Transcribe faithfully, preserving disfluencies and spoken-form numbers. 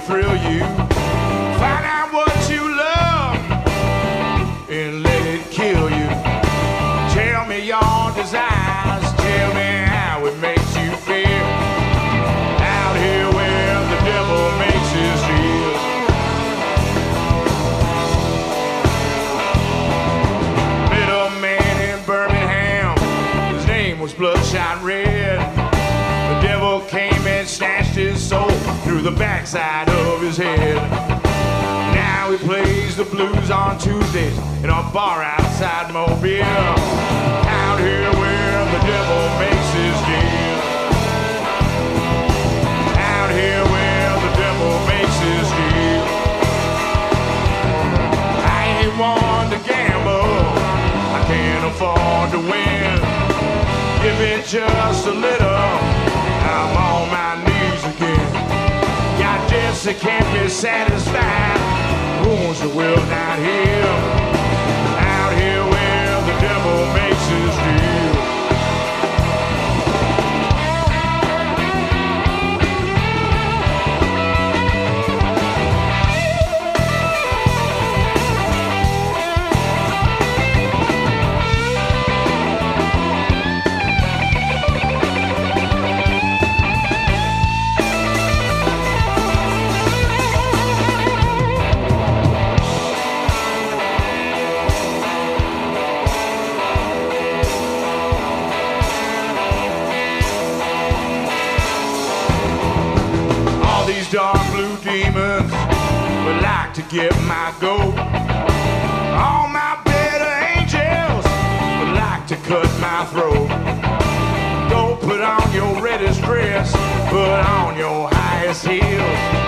thrill you. Find out what you love and let it kill you. Tell me your desires, tell me how it makes you feel. Out here where the devil makes his deals. Met a man in Birmingham, his name was Bloodshot Red. The devil came and snatched his soul through the backside of his head. Now he plays the blues on Tuesdays in a bar outside Mobile. Out here where the devil makes his deal. Out here where the devil makes his deal. I ain't one to gamble, I can't afford to win. Give it just a little, I'm on my knees again. Got debts that can't be satisfied, wounds that will not heal. Out here where the devil makes his deal. Dark blue demons would like to get my goat. All my better angels would like to cut my throat. Go put on your reddest dress, put on your highest heels.